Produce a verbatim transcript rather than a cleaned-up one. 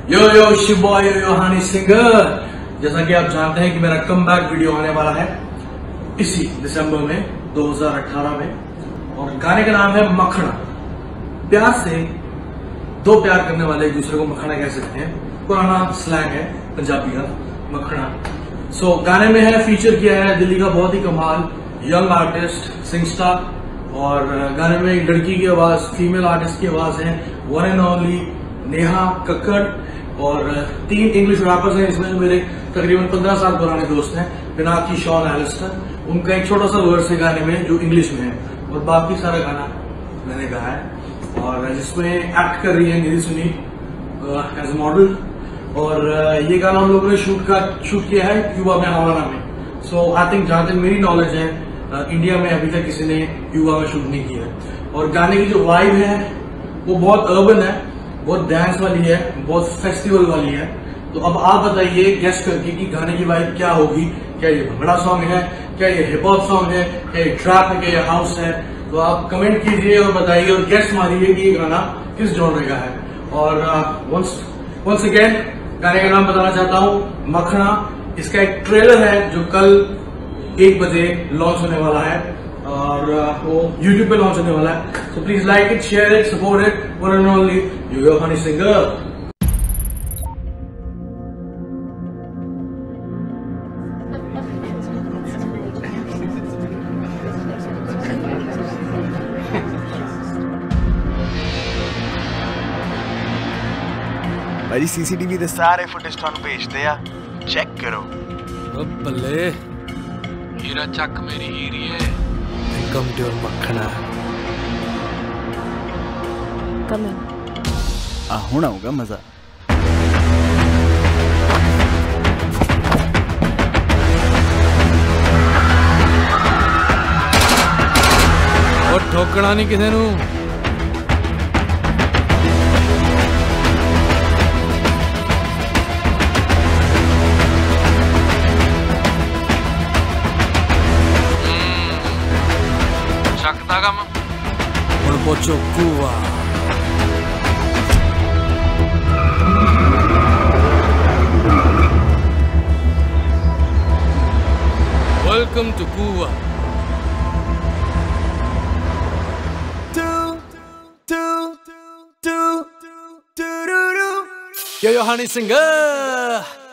यो yo Shiv boy, yo yo Honey singer. जैसा कि आप जानते हैं कि मेरा कमबैक वीडियो आने वाला है इसी दिसंबर में दो हज़ार अठारह में, और गाने का नाम है मखना। प्यार से दो प्यार करने वाले एक दूसरे को मखना कह सकते हैं, पुराना स्लैंग है पंजाबी का मखना। सो so, गाने में है फीचर किया है दिल्ली का बहुत ही कमाल यंग आर्टिस्ट सिंगस्टार, और गाने में एक लड़की की आवाज, फीमेल आर्टिस्ट की आवाज है, one and only Neha Kakkar, और तीन इंग्लिश रैपर्स हैं इसमें जो मेरे तकरीबन पंद्रह साल पुराने दोस्त हैं, पिनाकी, शॉन, एलिस्टर। उनका एक छोटा सा वर्स है गाने में जो इंग्लिश में है, और बाकी सारा गाना मैंने गाया है, और जिसमें एक्ट कर रही है निधि सुनी एज ए मॉडल। और ये गाना हम लोगों ने शूट का शूट किया है क्यूबा में, हवाना में। सो आई थिंक जहां तक मेरी नॉलेज है इंडिया में अभी तक किसी ने क्यूबा में शूट नहीं किया है। और गाने की जो वाइब है वो बहुत अर्बन है, बहुत डांस वाली है, बहुत फेस्टिवल वाली है। तो अब आप बताइए गेस करके कि गाने की वाइब क्या होगी। क्या ये भंगड़ा सॉन्ग है, क्या ये हिप हॉप सॉन्ग है, क्या ये ट्रैप है, क्या ये हाउस है? तो आप कमेंट कीजिए और बताइए और गेस मारिए कि ये गाना किस जॉनर का है। और वंस वंस अगेन गाने का नाम बताना चाहता हूँ मखना। इसका एक ट्रेलर है जो कल एक बजे लॉन्च होने वाला है, और वो यूट्यूब पे लॉन्च होने वाला है। So please like it, share it, support it, one and only yo yo Honey singer. भाई सीसीटीवी ਦੇ ਸਾਰੇ ਫੁਟੇਜ ਤੁਹਾਨੂੰ ਭੇਜਦੇ ਆ, ਚੈੱਕ ਕਰੋ। ਓ ਬੱਲੇ ਹੀਰਾ ਚੱਕ ਮੇਰੀ ਹੀਰੀਏ, ਕਮ ਟੂ ਮੱਖਣਾ। ਕਮ ਆ ਹੁਣ ਆਊਗਾ ਮਜ਼ਾ। ਉਹ ਠੋਕਣਾ ਨਹੀਂ ਕਿਸੇ ਨੂੰ। ਚੱਕਦਾ ਕੰਮ ਹੁਣ ਪੁੱਛੋ ਕੂਆ। ਵੈਲਕਮ ਟੂ ਕੂਆ। Yo yo Honey Singer।